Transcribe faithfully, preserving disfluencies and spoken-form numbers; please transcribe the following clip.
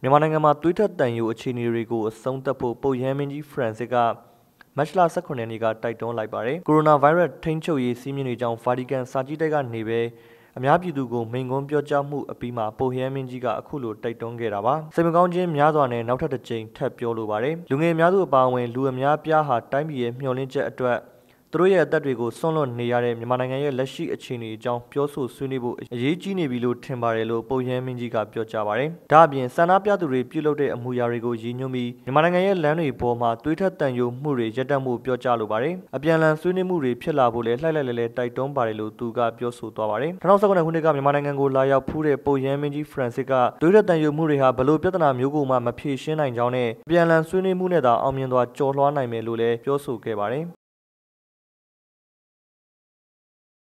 မြန်မာနိုင်ငံမှာသွေးထွက်တန်ယိုအခြေအနေတွေကိုအဆုံးသတ်ဖို့ပုပ်ရဟန်းမင်းကြီးဖရန်စစ်ကမတ်လ၁၇ရက်နေ့ကတိုက်တွန်းလိုက်ပါတယ်။ကိုရိုနာဗိုင်းရပ်စ်ထိန်းချုပ်ရေးစည်းမျဉ်းတွေကြောင့်ဗာတီကန်စာကြည့်တိုက်ကနေပဲအများပြည်သူကိုမိန့်ခွန်းပြောကြားမှုအပြီးမှာပုပ်ရဟန်းမင်းကြီးကအခုလိုတိုက်တွန်းခဲ့တာပါ။စိတ်မကောင်းခြင်းများစွာနဲ့နောက်ထပ်တစ်ကြိမ်ထပ်ပြောလိုပါတယ်။လူငယ်များစုအပါအဝင်လူအများပြားဟာတိုင်းပြည်ရဲ့မျှော်လင့်ချက်အတွက်သူတို့ရဲ့အသက်တွေကိုဆွန့်လွတ်နေရတဲ့မြန်မာနိုင်ငံရဲ့လက်ရှိအခြေအနေအကြောင်းပြောဆိုဆွေးနွေးဖို့အရေးကြီးနေပြီလို့ထင်ပါတယ်လို့ပုပ်ရဟန်းမင်းကြီးကပြောကြားပါတယ်။ဒါအပြင်ဆန္ဒပြသူတွေပြုလုပ်တဲ့အမှုရာတွေကိုရည်ညွှန်းပြီးမြန်မာနိုင်ငံရဲ့လမ်းတွေပေါ်မှာသွေးထွက်တန်ယိုမှုတွေရပ်တန့်မှုပြောကြားလိုပါတယ်။အပြန်အလှန်ဆွေးနွေးမှုတွေဖြစ်လာဖို့လည်းလှိုက်လှိုက်လဲလဲတိုက်တွန်းပါတယ်လို့သူကပြောဆိုသွားပါတယ်။၂၀၁၉ခုနှစ်ကမြန်မာနိုင်ငံကိုလာရောက်ဖူးတဲ့ပုပ်ရဟန်းမင်းကြီးဖရန်စစ်ကသွေးထွက်တန်ယိုမှုတွေဟာဘလို့ပြဿနာမျိုးကိုမှမဖြေရှင်းနိုင်ကြောင်းနဲ့အပြန်အလှန်ဆွေးနွေးမှုနဲ့သာအောင်မြင်စွာကျော်လွှားနိုင်မယ်လို့လည်းပြောဆိုခဲ့ပါတယ်။